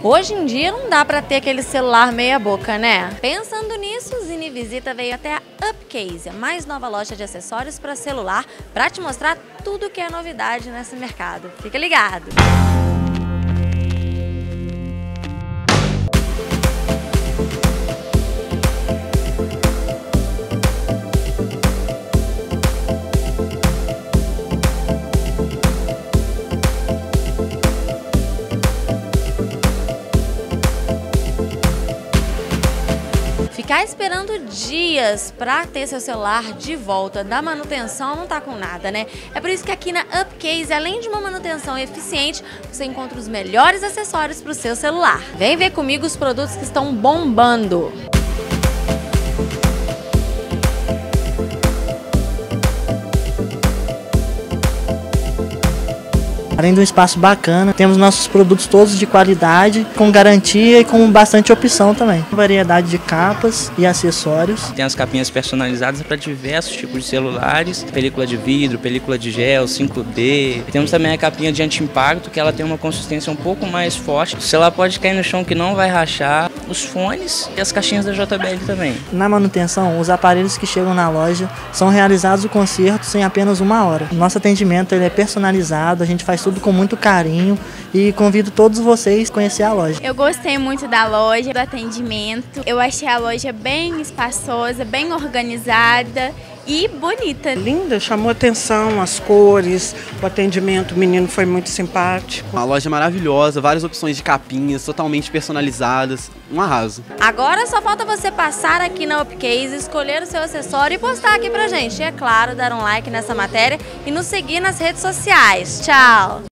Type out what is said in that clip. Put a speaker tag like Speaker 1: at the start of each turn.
Speaker 1: Hoje em dia não dá pra ter aquele celular meia boca, né? Pensando nisso, o Zine Visita veio até a Upcase, a mais nova loja de acessórios para celular, para te mostrar tudo que é novidade nesse mercado. Fica ligado! Ficar esperando dias para ter seu celular de volta da manutenção não tá com nada, né? É por isso que aqui na Upcase, além de uma manutenção eficiente, você encontra os melhores acessórios para o seu celular. Vem ver comigo os produtos que estão bombando!
Speaker 2: Além de um espaço bacana, temos nossos produtos todos de qualidade, com garantia e com bastante opção também. Variedade de capas e acessórios.
Speaker 3: Tem as capinhas personalizadas para diversos tipos de celulares, película de vidro, película de gel, 5D. Temos também a capinha de anti-impacto, que ela tem uma consistência um pouco mais forte. O celular pode cair no chão que não vai rachar. Os fones e as caixinhas da JBL também.
Speaker 2: Na manutenção, os aparelhos que chegam na loja são realizados o conserto em apenas 1 hora. Nosso atendimento ele é personalizado, a gente faz tudo com muito carinho e convido todos vocês a conhecer a loja.
Speaker 4: Eu gostei muito da loja, do atendimento. Eu achei a loja bem espaçosa, bem organizada e bonita.
Speaker 5: Linda, chamou atenção, as cores, o atendimento, o menino foi muito simpático.
Speaker 6: A loja é maravilhosa, várias opções de capinhas, totalmente personalizadas, um arraso.
Speaker 1: Agora só falta você passar aqui na Upcase, escolher o seu acessório e postar aqui pra gente. E é claro, dar um like nessa matéria e nos seguir nas redes sociais. Tchau!